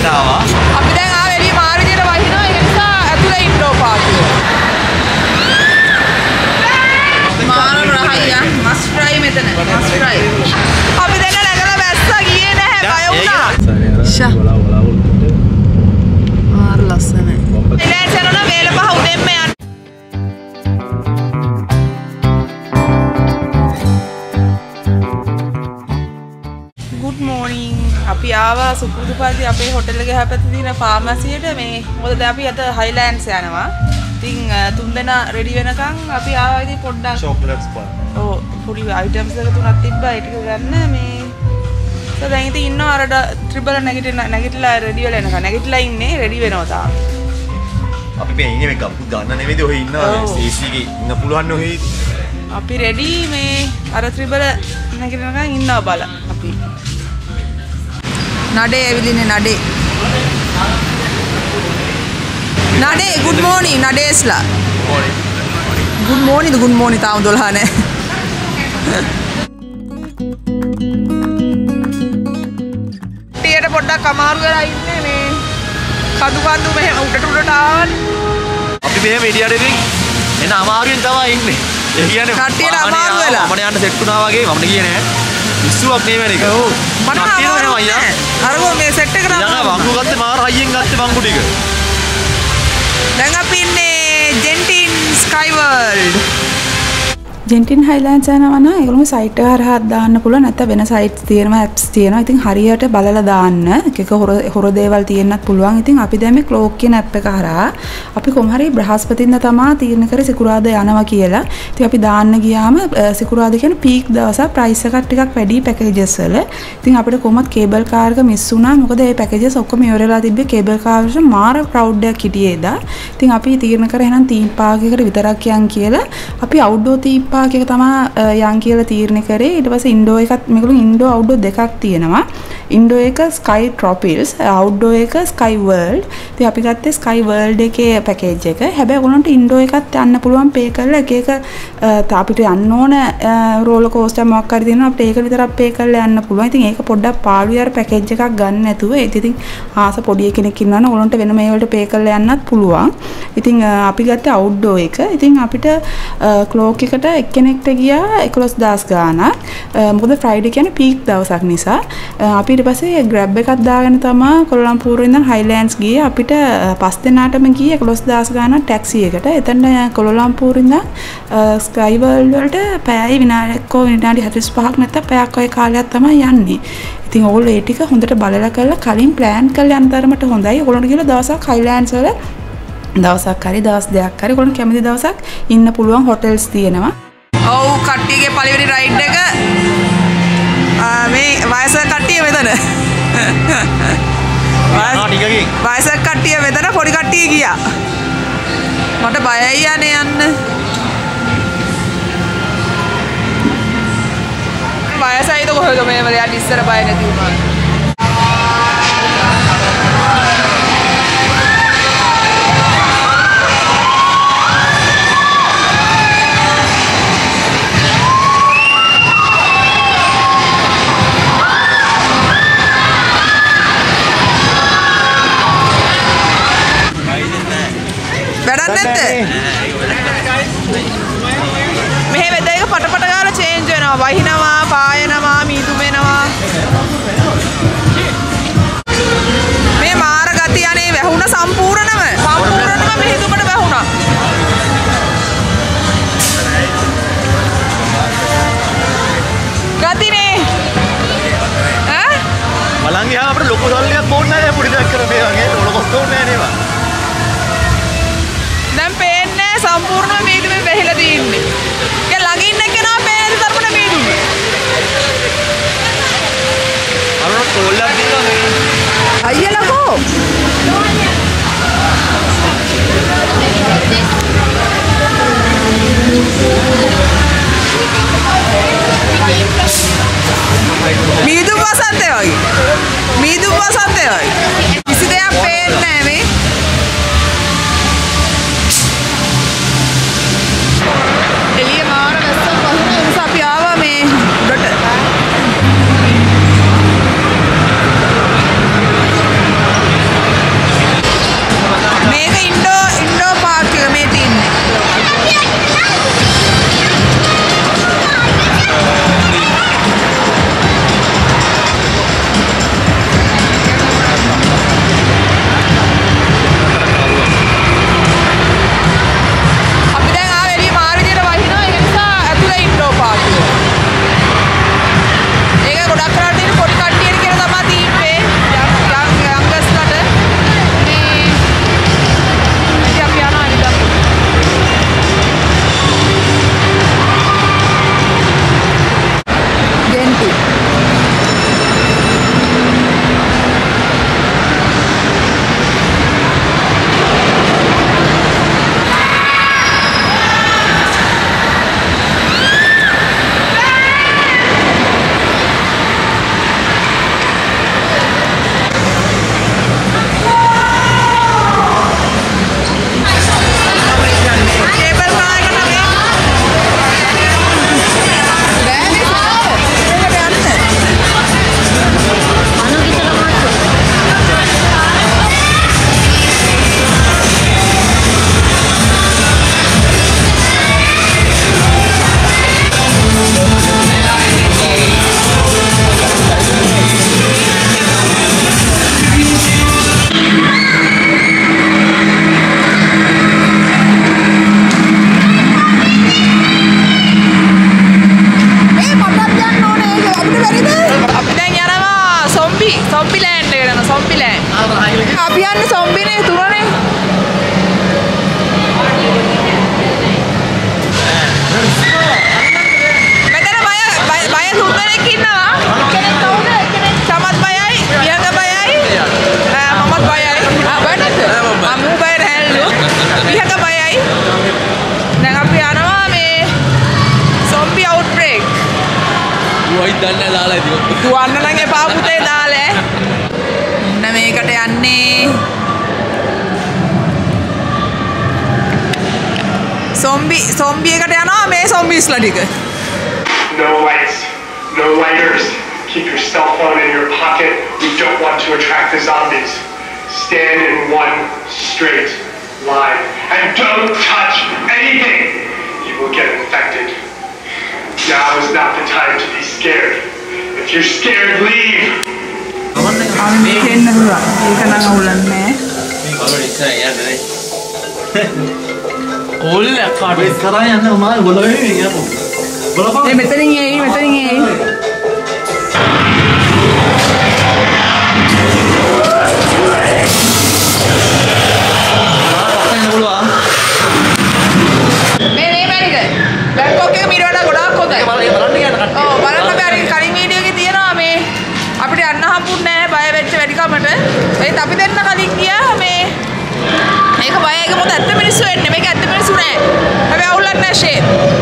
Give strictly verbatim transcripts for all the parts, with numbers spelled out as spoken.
එළියට ආවා. අපි දැන් ආව එළිය මාර විදියට වහිනවා. ඒ නිසා ඇතුලේ ඉන්න ඕපා කියලා. මාර රහයියා මස් ෆ්‍රයි මෙතන. මස් ෆ්‍රයි. අපි දැන් නැගලා වැස්සා ගියේ නැහැ. බය වුණා. ෂා. මාර ලස්සනයි. ඉලෑන්ස් යනවා වේල පහ උදෙන්ම යන්න. Good morning. අපි ආවා සුපුරුදුපාදී අපේ හොටල් එක හැපැත්තේ තියෙන ෆාමසියට මේ මොකද දැන් අපි අද හයිලෑන්ඩ්ස් යනවා. ඉතින් තුන් දෙනා රෙඩි වෙනකන් අපි ආවා ඉතින් පොඩ්ඩක් චොක්ලට්ස් පාන. ඔව් පොඩි අයිටම්ස් එක තුනක් තිබ්බා ඒ ටික ගන්න මේ. so දැන් ඉතින් ඉන්නවා අර ට්‍රිබල් නැගිටින නැගිටලා රෙඩි වෙලා එනකන් නැගිටලා ඉන්නේ රෙඩි වෙනවා තාම. අපි මේ ඉන්නේ මේ කපු ගන්න නෙමෙයිද ඔය ඉන්නවා ඒ සී එකේ ඉන්න පුළුවන් ඔය. අපි රෙඩි මේ අර ත්‍රිබල නැගිටිනකන් ඉන්නවා බල අපි. නඩේ ඇවිදින්නේ නඩේ. නඩේ good morning නඩේස්ලා. good morning good morning තාම දොළහ නෑ. ටියට පොඩ්ඩක් අමාරු වෙලා ඉන්නේ මේ කඳු කඳු මෙහෙම උඩට උඩට ආවනේ. අපි මෙහෙම ඉඩියට ඉතින් එන අමාරුවෙන් තමයි ඉන්නේ. ඒ කියන්නේ කට්ටියට අමාරු වෙලා. මම යන්න සෙට් වුණා වගේ මම ගියේ නෑ. ඉස්සුවක් නේ මේක. ඔව්. මට අමාරු නෑ. අරගෝ මේ සෙට් එක නම් යනවා වංගු ගත්තේ මාර හයියෙන් ගත්තේ වංගු ටික. දැන් අපි ඉන්නේ ජෙන්ටින් ස්කයි වර්ල්ඩ්. ජෙන්ටින් හයිලෑන්ඩ්ස් යනවා නම් ඒගොල්ලෝ සයිට් එක හරහා දාන්න පුළුවන් නැත්නම් වෙන සයිට්ස් තියෙනවා ඇප්ස් තියෙනවා. ඉතින් හරියට බලලා දාන්න. එක එක හොර හොර දේවල් තියෙන්නත් පුළුවන්. ඉතින් අපි දැන් මේ ක්ලෝක් කියන ඇප් එක හරහා අපි කොහොම හරි බ්‍රහස්පතින්දා තමයි තීරණය කරේ සිකුරාදා යනවා කියලා. ඉතින් අපි දාන්න ගියාම සිකුරාදා කියන්නේ පීක් දවසක් ප්‍රයිස් එකක් ටිකක් වැඩි පැකේජස් වල. ඉතින් අපිට කොහොමත් කේබල් කාර් එක මිස් වුණා. මොකද මේ පැකේජස් ඔක්කොම ඉවරලා තිබ්බේ කේබල් කාර් වල මාර ක්‍රවුඩ් එකක් හිටියේ දා. ඉතින් අපි තීරණය කරේ එහෙනම් තීම් පාක් එකකට විතරක් යන් කියලා. අපි අවුට්ඩෝර් තීම් පාක් එක තමයි යන් කියලා තීරණය කරේ. ඊට පස්සේ ඉන්ඩෝ එකත් මේගොල්ලෝ ඉන්ඩෝ අවුට්ඩෝර් දෙකක් තියෙනවා. ඉන්ඩෝ එක ස්කයි ට්‍රොපිල්ස්, අවුට්ඩෝර් එක ස්කයි වර්ල්ඩ්. ඉතින් අපි ගත්තේ ස්කයි වර්ල්ඩ් එකේ පැකේජ් එක. හැබැයි ඔයගොල්ලන්ට ඉන්ඩෝ එකත් යන්න පුළුවන් පේ කරලා එක එක අපිට යන්න ඕන රෝලර් කෝස්ටර් මොකක් හරි තියෙනවා අපිට ඒක විතරක් පේ කරලා යන්න පුළුවන්. ඉතින් ඒක පොඩ්ඩක් පාළුයි අර පැකේජ් එකක් ගන්න නැතුව. ඒත් ඉතින් ආස පොඩි කෙනෙක් ඉන්නවා නම් ඔයගොල්ලන්ට වෙන මේ වලට පේ කරලා යන්නත් පුළුවන්. ඉතින් අපි ගත්තේ අවුට්ඩෝර් එක. ඉතින් අපිට ක්ලෝක් එකට එක්කෙනෙක්ට ගියා එකොළොස් දහස් ගාණක්. මොකද ෆ්‍රයිඩේ කියන්නේ පීක් දවසක් නිසා. අපි ඊට පස්සේ ග්‍රැබ් එකක් දාගෙන තමයි කොළඹ ඉඳන් හයිලෑන්ඩ්ස් ගියේ. අපිට පස් දෙනාටම ගියේ එකොළොස් දහස් ගාණක් ටැක්සි එකට. එතන කොළඹ ඉඳන් ස්කයි වර්ල්ඩ් වලට පැයයි විනාඩියක් විනාඩි හතළිස් පහක් නැත්නම් පැයක් වගේ කාලයක් තමයි යන්නේ. ඉතින් ඕගොල්ලෝ ඒ ටික හොඳට බලලා කරලා කලින් ප්ලෑන් කරලා යන තරමට හොඳයි. ඔයගොල්ලන්ට කියලා දවසක් හයිලෑන්ඩ්ස් වල දවසක් හරි දවස් දෙකක් හරි ඔයගොල්ලන් කැමති දවසක් ඉන්න පුළුවන් හොටෙල්ස් තියෙනවා. ඔව් කට්ටියගේ පළවෙනි රයිඩ් එක මේ වයසක කට්ටිය මෙතන. වයසක කට්ටිය මෙතන පොඩි කට්ටිය ගියා. මට බයයි යන්නේ යන්න. වයසයිද කොහෙද මේ වලට ඉස්සර බය නැති වුණා. මෙහෙ වෙද එක පටපට ගාලා චේන්ජ් වෙනවා. වහිනවා, පායනවා, මීදු වෙනවා. මේ මාර ගතිය අනේ වැහුණ සම්පූර්ණම. සම්පූර්ණම මෙහෙදුමට වැහුණා. ගතිනේ. ඈ? බලන් ගියාම අපිට ලොකු සල්ලියක් ඕනේ නැහැ පොඩි දෙයක් කර මේ වගේ. ලොකු කොස්ත ඕනේ නැහැ නේද? දැන් පේන්නේ සම්පූර්ණව මීදුමේ වැහිලා තියෙන්නේ. ඒක ළඟින් එක්කෙනා පේන්නේ තරමට මීදුම. අරන කොල්ලක් දිනවා මේ. අයියලකෝ. මීදුම වසන්තේ වගේ. මීදුම වසන්තේ වගේ. කිසි දෙයක් පේන්නේ නැහැ මේ. එළිය මාර වැස්සක් වහින නිසා අපි ආවා මේ උඩට. අපි යන්නේ සොම්බිනේ තුනනේ. මෙතන බය බය තුන් දෙනෙක් ඉන්නවා. කෙනෙක් කවුද? කෙනෙක් සමත් බයයි, පියංග බයයි, මමත් බයයි. ආ බය නැද්ද? ආ මූ බය නැහැලු. පියංග බයයි. දැන් අපි යනවා මේ සොම්බි අවුට්බ්‍රේක්. දුවයි දන්නේ දාලා ඉතින්. දුවන්න නම් එපා පුතේ දාලා. මෙන්න මේකට යන්නේ. සොම්බි සොම්බි එකට යනවා මේ සොම්බිස්ලා ටික. No lights, no lighters. Keep your cell phone in your pocket. We don't want to attract the zombies. Stand in one straight line and don't touch anything. You will get infected. Now is not the time to be scared. If you're scared, leave. අපි මෙතෙන් නහුවා. ඒක නම් අවුලන්නේ නැහැ. කවුරු ඉස්සර යන්නේ. ඕල්ල කාඩේ කරා යන්න මාල් ගොඩවෙන්නේ යමු. බලපන්. මේ මෙතනින් එයි මෙතනින් එයි. මේ මේ මැනික. බැංකොක් එක මීට වඩා ගොඩාක් හොඳයි. බලන්න බලන්න යන්න කට්ටිය. ඔව් බලන්න අපි අර කලින් වීඩියෝ එකේ තියෙනවා මේ අපිට යන්න හම්බුන්නේ නැහැ බය වෙච්ච වැඩිකමට. ඒත් අපි දෙන්න කලින් ගියා මේ මේක බය එක මොකද ඇත්ත මිනිස්සු වෙන්නේ මේක ඇත්ත මිනිස්සු නෑ. හැබැයි අවුලක් නෑ ෂේ.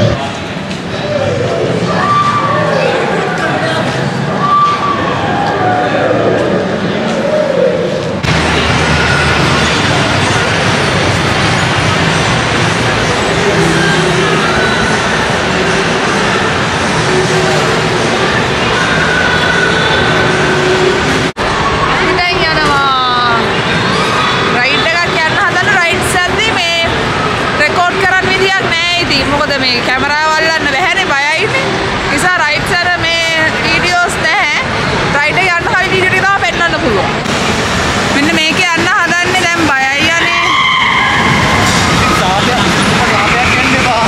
මොකද මේ කැමරාව අල්ලන්න බැහැනේ බයයිනේ. නිසා රයිට් සර මේ වීඩියෝස් නැහැ. රයිට් එක යන්න කලින් වීඩියෝ ටික තමයි පෙන්වන්න පුළුවන්. මෙන්න මේක යන්න හදන්නේ දැන් බයයි යන්නේ. සාපයක් සාපයක් එන්න එපා.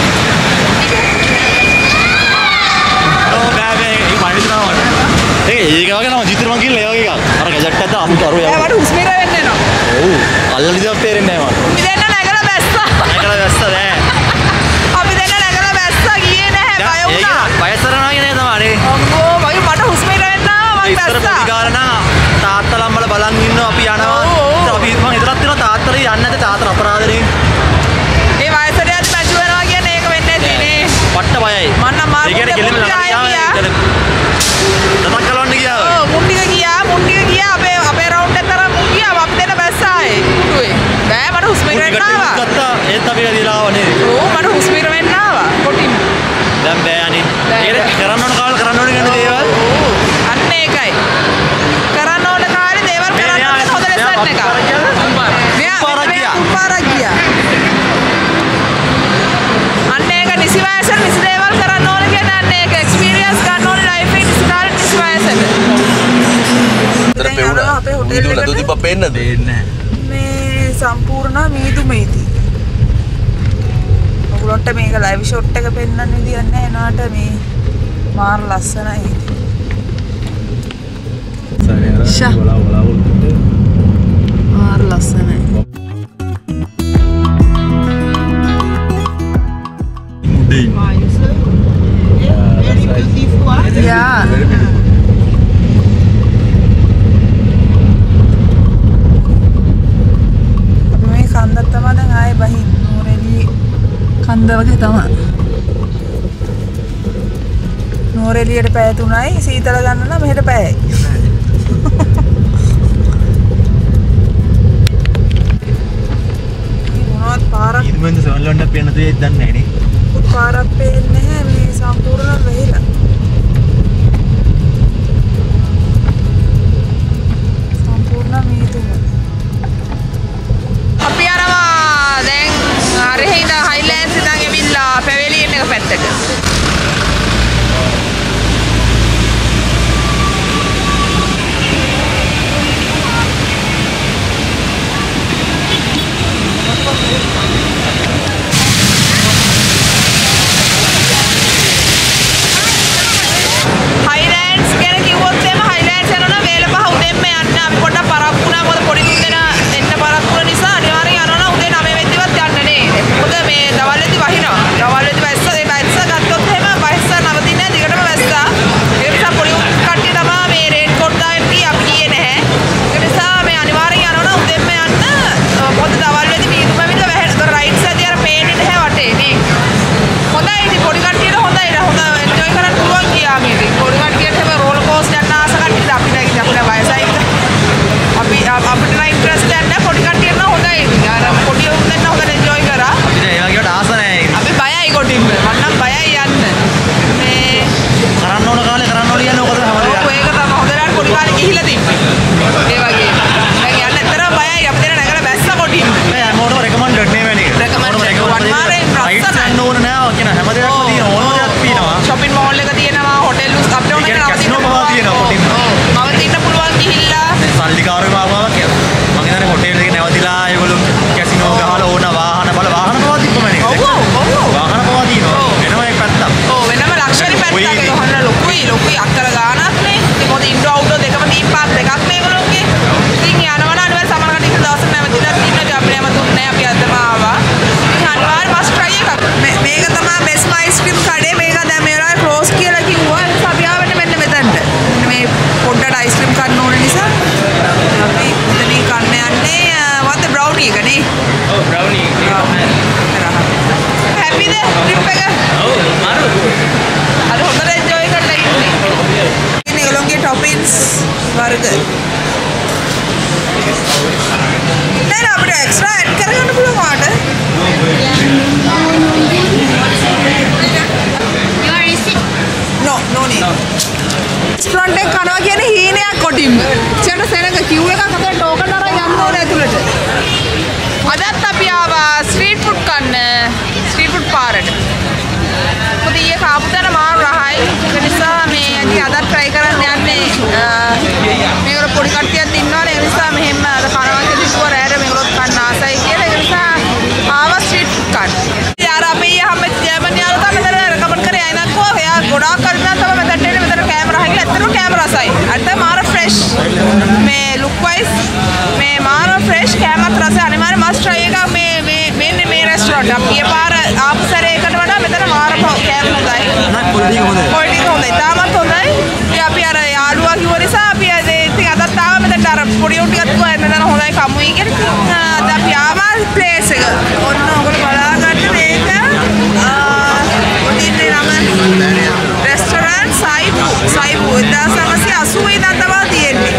ඕ බෑ බෑ ඒ පරිදිනවා මට. ඒක ඒක වගේ නම චිත්‍ර මං කියලා ඒ වගේ එකක්. අර ගැජට් එක අමුතු අරුව යනවා. එයා මට හුස්ම ඉර වෙන්න එනවා. ඔව් අල්ලන විදිහක් තේරෙන්නේ නැහැ මට. අපි දෙන්න නැගලා බැස්සා. නැගලා බැස්සා නෑ. අපි දෙන්න නැගලා බැස්සා ගියේ නැහැ බය වුණා. බයසරනවා කියන්නේ තමයි. අම්මෝ මගේ මට හුස්ම ඉර වෙන්න ආවා මං ඉස්සර බැස්සා. ප්‍රතිකාර නම් තාත්තලා අම්මලා බලන් ඉන්නවා අපි යනවා. අපි මං ඉතරක් තියෙනවා තාත්තලා යන්නේ නැද්ද තාත්තලා අපරාධනේ. ඒ වයසට යද්දි මැච් වෙනවා කියන්නේ ඒක වෙන්නේ නැතිනේ. පට්ට බයයි. මම නම් මාරු ඒ කියන්නේ කෙලින්ම ළඟට ගියාම නතක් කලවන්න ගියා. ඔව් මුන්ටික ගියා මුන්ටික ගියා අපේ අපේ රවුන්ඩ් එක තරම් මුන් ගියා අපි දෙන්න බැස්සා ඒ කුටුවේ. බෑ මට හුස්ම ඉර වෙන්න ආවා. ගත්තා ඒත් අපි දීලා ආව නේද. ඔව් මට හුස්ම ඉර වෙන්න ආවා කොටින්. දැන් බෑ අනේ. ඒක කරන්න ඕන කාලේ කරන්න ඕන කියන දේවල්. ඔව් අන්න ඒකයි. කරන්න ඕන කාලේ දේවල් කරන්න ඕන හොඳ ලෙසන් එක. මෙයා පාරක් ගියා. අන්න ඒක නිසි වයසට නිසි දේවල් කරන්න ඕන කියන්නේ අන්න ඒක එක්ස්පීරියන්ස් ගන්න ඕන ලයිෆ් එකේ නිසි කාලේ නිසි වයසට. අතර පෙවුනා. අපේ හොටෙල් උඩ එකට දුතිප්ප පේන්නද? දෙන්නේ මේ සම්පූර්ණ මීදු මේති. ඔයගොල්ලන්ට මේක ලයිව් ෂොට් එක පෙන්වන්න විදියක් නැහැ එනාට මේ මාර ලස්සනයි. ෂා. වලා වලා මාර ලස්සනයි. මුඩේ. යා. මේ කන්දක් තමයි දැන් ආයේ බහින් නෝරෙලි කන්ද වගේ තමයි. නෝරෙලියට පැය තුනයි සීතල ගන්න නම් මෙහෙට පැයයි. මොනවත් පාරක් ඉදුමෙන්ද සොල්ලොන්ඩ පේන දේ දන්නේ නැහැ නේ. පාරක් පේන්නේ නැහැ මේ සම්පූර්ණ වෙහිලා. සම්පූර්ණ මීදුම. අපි යනවා දැන් හරියට ඉඳන් හයිලෑන්ඩ්ස් ඉඳන් එවිල්ලා පැවිලියන් එක පැත්තට. තියෙන අපිට එක්ස්ට්‍රා ඇඩ් කරගන්න පුළුවන් වාට. No, no need. රෙස්ටොරන්ට් එක කනවා කියන්නේ හීනයක් කොටින්ම. චෙන්න සෙනඟ queue එකක් අතර ටෝකන් අරන් යන්න ඕනේ ඇතුළට. අදත් අපි ආවා ස්ට්‍රීට් ෆුඩ් කන්න ස්ට්‍රීට් ෆුඩ් පාරට. මොකද ඊයේ කාපු තැන මාරු රහයි. ඒ නිසා මේ ඉතින් අදත් try කරන්න යන්නේ. මේගොල්ලෝ පොඩි කට්ටියක් ඉන්නවනේ. ඒ නිසා මෙහෙම අද කනවා කියලා කිව්වා රෑට මේගොල්ලොත් කන්න ආසයි කියලා. ඒ නිසා ආවා ස්ට්‍රීට් ෆුඩ් කන්න. යාර අපි හැම ජර්මන් යාළුවා මෙතන රෙකමන්ඩ් කරේ අයනක් කෝ. එයා ගොඩාක් කල්පනා තමයි මෙතනට එන්නේ. මෙතන කැමරා හැකිලා ඇත්තටම කැමරා සයි. අද මාර ෆ්‍රෙෂ්. මේ ලුක් වයිස් මේ මාර ෆ්‍රෙෂ් කැමරා රස අනිවාර්ය මස්ට් try එකක් මේ මේ මෙන්න මේ රෙස්ටොරන්ට් එක. ඊයේ පාර ආපු සැරේ එකට වඩා මෙතන මාර කැමරා හොඳයි. පොඩි හොඳයි. පොඩි හොඳයි. තාමත් හොඳයි. ඉතින් අපි අර යාළුවා කිව්ව නිසා අපි ඉතින් අදත් ආව මෙතනට අර පොඩි උන් ටිකක් කිව්වා මෙතන හොඳයි කමුයි කියලා. ඉතින් අද අපි ආවා ප්ලේස් එක. ඔන්න ඔයගොල්ලෝ බලාගන්න මේක. ඔතන නම රෙස්ටොරන්ට් සයිබු සයිබු එක්දාස් නවසිය අසූ ඉඳන් තමයි තියෙන්නේ.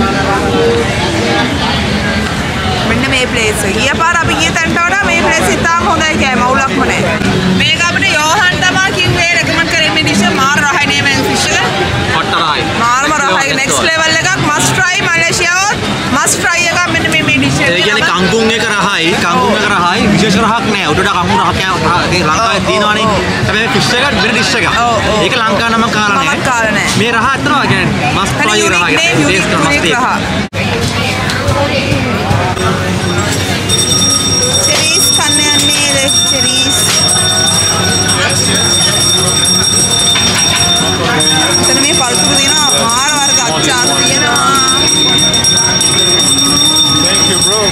මෙන්න මේ ප්ලේස් එක. ඊය පාර අපි ගිය තැනට වඩා මේ ප්ලේස් එක තාම හොඳයි කෑම අවුලක්ම නැහැ. මේක අපිට යෝහන් තමයි කිව්වේ රෙකමන්ඩ් කරේ මේ ඩිෂ් එක මාර රහයි නේ මේ ෆිෂ් එක. පට්ට රහයි. මාරම රහයි next level එකක් must try මලේසියාවත් must try එකක් මෙන්න මේ මේ ඩිෂ් එක. ඒ කියන්නේ කංකුන් එක රහයි කංකුන් එක රහයි විශේෂ රහක් නෑ උඩට කංකුන් රහක් ඒ ලංකාවේ තියෙනවනේ හැබැයි ෆිෂ් එක වෙන ඩිෂ් එකක් ඒක ලංකාව නම් කාලා නෑ මම කාලා නෑ මේ රහ අතන කියන්නේ මස්ට් ට්‍රයි රහ ටේස්ට් මස්ට් චෙරීස් කන්න යන්නේ ද චෙරීස් එතන මේ පල්පුරු දිනවා මාර වර්ග අච්චාර තියෙනවා. Thank you, bro.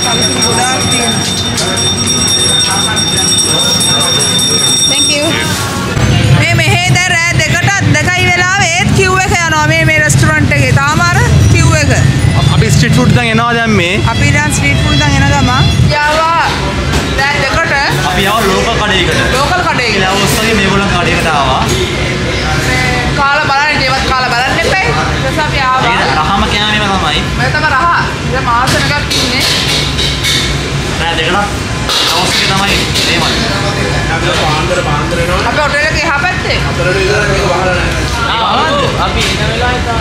Thank you. මේ මෙහෙ දැන් රෑ දෙකටත් දෙකයි වෙලාවෙ ඒත් queue එක යනවා මේ මේ රෙස්ටොරන්ට් එකේ. තාම අර queue එක. අපි ස්ට්‍රීට් ෆුඩ් දැන් එනවා දැන් මේ අපි දැන් ස්ට්‍රීට් ෆුඩ් දැන් එන ගම. යාවා දැන් දෙකට අපි ආව ලෝකල් කඩේකට. ලෝකල් කඩේකට. ඒ ඔස්සගේ මේගොල්ලන් කඩේකට ආවා. කාලා බලන්න ඒවත් කාලා බලන්න එපා. ඊට අපි ආවා. ඒක රහම කෑමේම තමයි. මම තමයි රහ. ඉතින් මාස එකක් ඉන්නේ. නෑ දෙකක් අවශ්‍ය තමයි මේවල්. අපි පාන්දර පාන්දර එනවා. අපි හොටෙල් එකේ එහා පැත්තේ. අතරට විතර මේක වහලා නැහැ. ආ අපි ඉන්න වෙලාවේ තා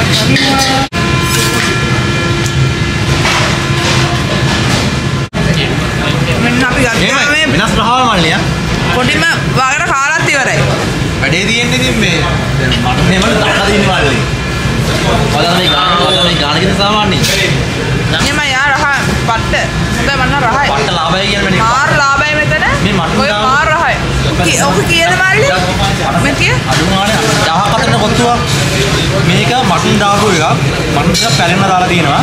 මෙන්න අපි ගත්තා මේ වෙනස් රහවල් මල්ලියා. පොඩිම වගර කාලත් ඉවරයි. වැඩේ තියෙන්නේ ඉතින් මේ මට මේ මට දාලා දින්නේ වලදී. ඔයාලා මේ ගාන ඔයාලා මේ ගාන කිද සාමාන්‍යයි. එනම යා රහ පට්ට. හොඳයි මන්න රහයි. පට්ට ලාභය කියන්නේ මාර ලාභයි මෙතන. මේ මට්ටම් ඔය මාර රහයි. ඔක කීයද මල්ලි? මේ කිය? අඩුමානේ දහයක් අතරට කොත්තුවක්. මේක මටන් දාපු එකක්. මටන් ටික පැලෙන්න දාලා තියෙනවා.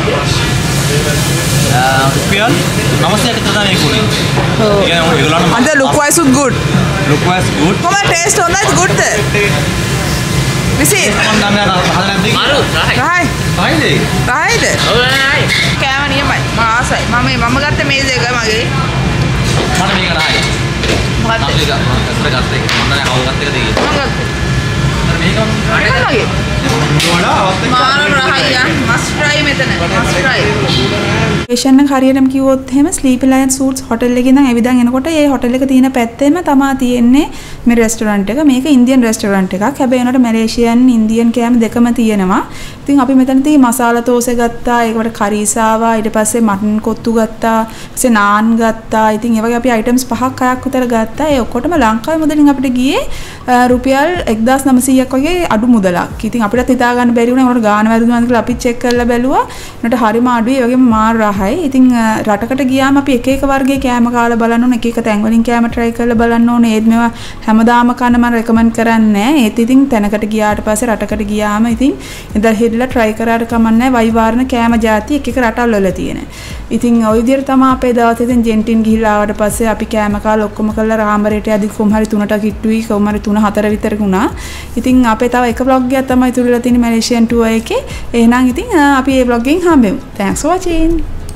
රුපියල් නවසියක් විතර තමයි මේක උනේ. ඔව්. ඒ කියන්නේ ඒගොල්ලන්ට අද look wise is good. look wise good. කොහමද taste හොඳයි good ද? විසී. මම නම් යන හදලා නැද්ද? අරු රහයි. රහයි. හයිද? රහයිද? ඔව් රහයි. කෑම නියමයි. මම ආසයි. මම මම ගත්ත මේස් එක මගේ. මට මේක නෑ. මොකක්ද? අපි ගත්තා. අතට ගත්තා. මම නෑ කවුරු ගත්ත එකද මම ඒක. ගත්තා. මේක මේක මගේ. මාර රහයියා must try මෙතන. must try. ලොකේෂන් එක හරියටම කිව්වොත් එහෙම ස්ලීපි ලයන් සූට්ස් හොටෙල් එකේ ඉඳන් ඇවිදන් එනකොට ඒ හොටෙල් එක තියෙන පැත්තේම තමා තියෙන්නේ මේ රෙස්ටොරන්ට් එක. මේක ඉන්දියන් රෙස්ටොරන්ට් එකක්. හැබැයි ඒනට මැලේසියන් ඉන්දියන් කෑම දෙකම තියෙනවා. ඉතින් අපි මෙතනදී මසාලා තෝසේ ගත්තා, ඒකට කරීස් ආවා, ඊට පස්සේ මටන් කොත්තු ගත්තා, ඊපස්සේ නාන් ගත්තා. ඉතින් ඒ වගේ අපි අයිටම්ස් පහක් හයක් විතර ගත්තා. ඒ ඔක්කොටම ලංකාවේ මුදලින් අපිට ගියේ රුපියල් එක්දාස් නවසීයක් වගේ අඩු මුදලක්. ඉතින් අපිටත් හිතා ගන්න බැරි වුණා ඒකට ගාන වැරදුනාද කියලා අපි චෙක් කරලා බැලුවා. ඒකට හරිම අඩුයි. ඒ වගේම මාර රහයි. ඉතින් රටකට ගියාම අපි එක එක වර්ගයේ කෑම කාලා බලන්න ඕනේ, එක එක තැන් වලින් කෑම try කරලා බලන්න ඕනේ. ඒත් මේවා හැමදාම කන්න මම රෙකමන්ඩ් කරන්නේ නැහැ. ඒත් ඉතින් තැනකට ගියාට පස්සේ රටකට ගියාම ඉතින් ඉඳලා හිටලා try කරාට කමන්නේ නැහැ. වයිවාරණ කෑම જાති එක එක රටවල් වල තියෙන. ඉතින් ওই විදිහට තමයි අපේ දවස් ඉතින් ජෙන්ටින් ගිහිල්ලා ආවට පස්සේ අපි කෑම කාලා ඔක්කොම කරලා රාමරේට යද්දි කොහොම හරි තුනට කිට්ටුයි, කොහොම හරි තුන හතර විතර වුණා. ඉතින් අපේ තව එක vlog එකක් තමයි ඉතුරුලා තියෙන්නේ මැලේසියන් ටුවර් එකේ. එහෙනම් ඉතින් අපි මේ vlog එකෙන් හම්බෙමු. Thanks for watching.